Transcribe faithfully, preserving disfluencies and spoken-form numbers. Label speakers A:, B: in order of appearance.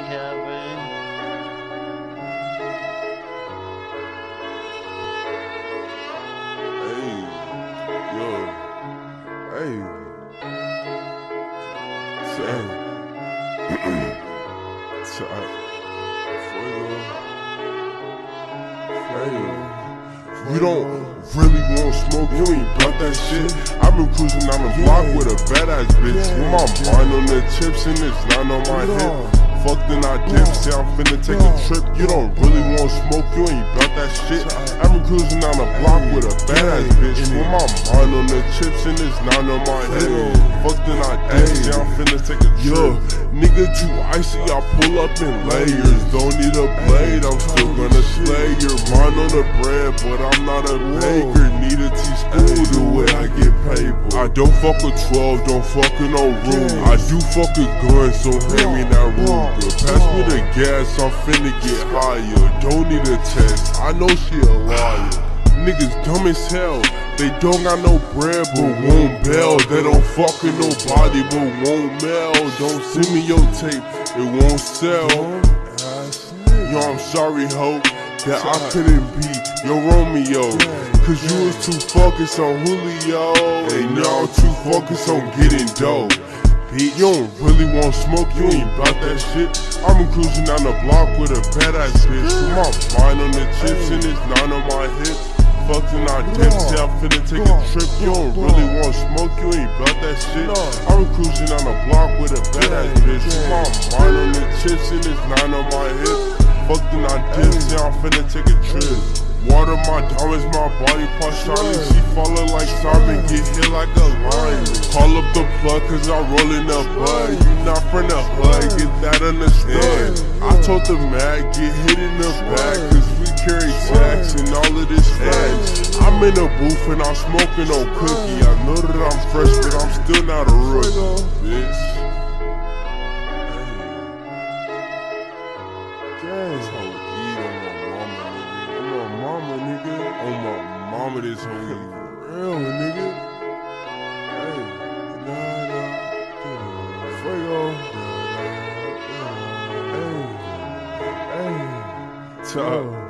A: capping.
B: Hey, yo, hey, hey, hey, you don't really want smoke, you ain't about that shit. I've been cruising down the block with a badass bitch. With my mind on the chips and it's not on my hip. Fuck then I dip, say I'm finna take a trip. You don't really want smoke, you ain't about that shit. I've been cruising down the block with a badass bitch. With my mind on the chips and it's not on my hip. Fuck then I dip, say I'm finna take a trip. Nigga too icy, I pull up in layers. Don't need a blade, I'm still gonna slay your mind on the bread, but I'm not a baker. Need a teaspoon the way I get paid. I don't fuck with twelve, don't fuck with no room. I do fuck with guns, so hand me that Ruger. Pass me the gas, I'm finna get higher. Don't need a test, I know she a liar. Niggas dumb as hell, they don't got no bread but won't bail. They don't fuck with nobody but won't mail. Don't send me your tape, it won't sell. Yo, I'm sorry, ho, that I couldn't be your Romeo, cause you was too focused on Julio. And now I'm too focused on getting dough. You don't really want smoke, you ain't bout that shit. I've been cruising down the block with a badass bitch. With my mind on the chips and it's nine on my hip. Fucking I dip, say I'm finna take a trip. You don't really want smoke, you ain't bout that shit. I've been cruising down the block with a badass bitch. With my mind on the chips and it's nine on my hip. Fucking I dip, say I'm finna take a trip. Water my diamonds, my body part shining. She falling like Simon, get hit like a lion. Call up the plug cause I roll in the bud. You not from the hood, get that understood. I told the mag, get hit in the back, cause we carry tax and all of this facts. I'm in the booth and I'm smoking on cookie. I know that I'm fresh, but I'm still not a rookie, bitch. This whole eat on my mama, nigga. On my mama, nigga. On my mama, this whole eat real, nigga. Hey, nah, nah. Fuego. Hey, hey. Top.